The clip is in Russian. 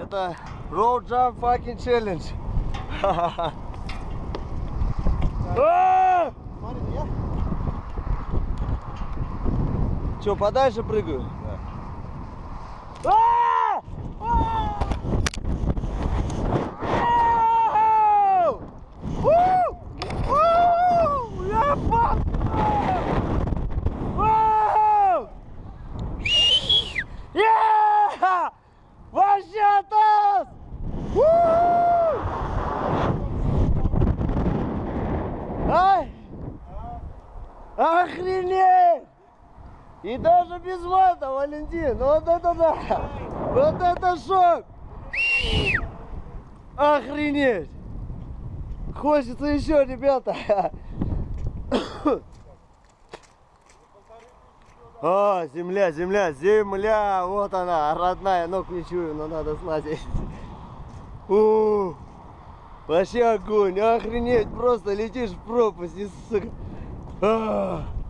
Это Road Jump Fucking Challenge. Че, подальше прыгаю? Вообще таз! Ай! Охренеть! И даже без мата, Валентин! Вот это да! Вот это шок! Охренеть! Хочется еще, ребята! О, земля, земля, земля! Вот она, родная, ног не чую, но надо слазить. Вообще огонь, охренеть, просто летишь в пропасть и, сука.